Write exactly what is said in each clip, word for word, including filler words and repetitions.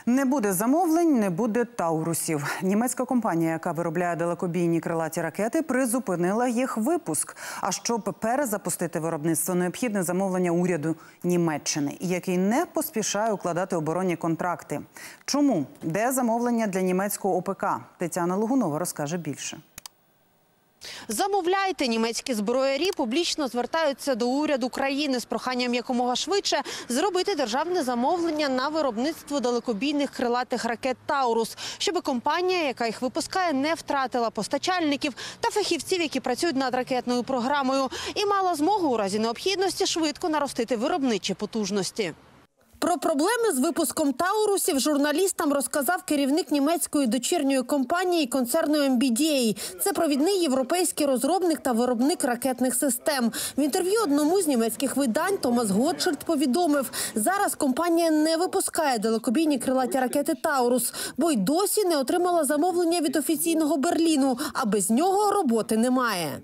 Не буде замовлень, не буде таурусів. Німецька компанія, яка виробляє далекобійні крилаті ракети, призупинила їх випуск. А щоб перезапустити виробництво, необхідне замовлення уряду Німеччини, який не поспішає укладати оборонні контракти. Чому? Де замовлення для німецького ОПК? Тетяна Логунова розкаже більше. Замовляйте. Німецькі зброярі публічно звертаються до уряду країни з проханням якомога швидше зробити державне замовлення на виробництво далекобійних крилатих ракет «Таурус», щоб компанія, яка їх випускає, не втратила постачальників та фахівців, які працюють над ракетною програмою, і мала змогу у разі необхідності швидко наростити виробничі потужності. Про проблеми з випуском «Таурусів» журналістам розказав керівник німецької дочірньої компанії концерну ем бі ді ей. Це провідний європейський розробник та виробник ракетних систем. В інтерв'ю одному з німецьких видань Томас Готшильд повідомив, зараз компанія не випускає далекобійні крилаті ракети «Таурус», бо й досі не отримала замовлення від офіційного Берліну, а без нього роботи немає.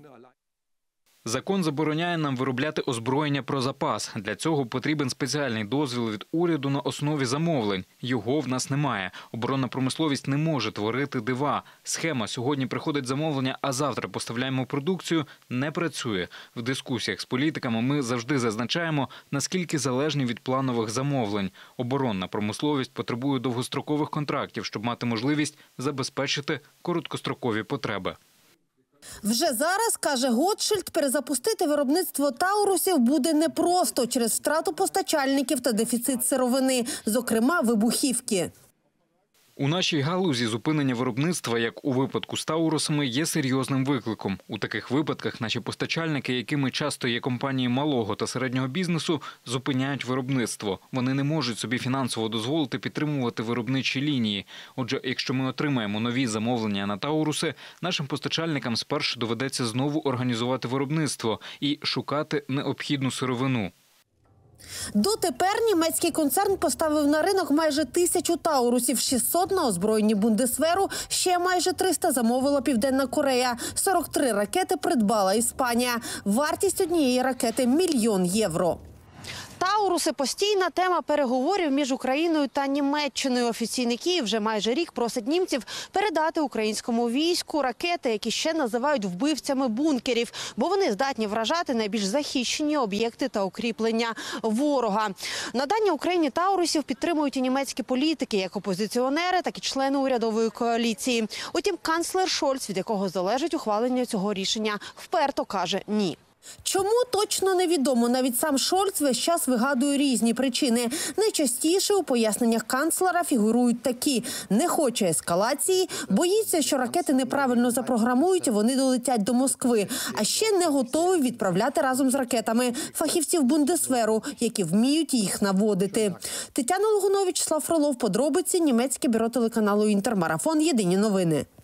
Закон забороняє нам виробляти озброєння про запас. Для цього потрібен спеціальний дозвіл від уряду на основі замовлень. Його в нас немає. Оборонна промисловість не може творити дива. Схема «сьогодні приходить замовлення, а завтра поставляємо продукцію» не працює. В дискусіях з політиками ми завжди зазначаємо, наскільки залежні від планових замовлень. Оборонна промисловість потребує довгострокових контрактів, щоб мати можливість забезпечити короткострокові потреби. Вже зараз, каже Готшильд, перезапустити виробництво «Таурусів» буде непросто через втрату постачальників та дефіцит сировини, зокрема вибухівки. У нашій галузі зупинення виробництва, як у випадку з «Таурусами», є серйозним викликом. У таких випадках наші постачальники, якими часто є компанії малого та середнього бізнесу, зупиняють виробництво. Вони не можуть собі фінансово дозволити підтримувати виробничі лінії. Отже, якщо ми отримаємо нові замовлення на «Тауруси», нашим постачальникам спершу доведеться знову організувати виробництво і шукати необхідну сировину. Дотепер німецький концерн поставив на ринок майже тисячу «Таурусів», шістсот на озброєнні Бундесверу, ще майже триста замовила Південна Корея, сорок три ракети придбала Іспанія. Вартість однієї ракети – мільйон євро. «Тауруси» – постійна тема переговорів між Україною та Німеччиною. Офіційний Київ вже майже рік просить німців передати українському війську ракети, які ще називають вбивцями бункерів, бо вони здатні вражати найбільш захищені об'єкти та укріплення ворога. Надання Україні «Таурусів» підтримують і німецькі політики, як опозиціонери, так і члени урядової коаліції. Утім, канцлер Шольц, від якого залежить ухвалення цього рішення, вперто каже «ні». Чому – точно невідомо. Навіть сам Шольц весь час вигадує різні причини. Найчастіше у поясненнях канцлера фігурують такі – не хоче ескалації, боїться, що ракети неправильно запрограмують, вони долетять до Москви, а ще не готовий відправляти разом з ракетами фахівців Бундесверу, які вміють їх наводити. Тетяна Логунова, Вячеслав Фролов, подробиці, німецьке бюро телеканалу «Інтермарафон», єдині новини.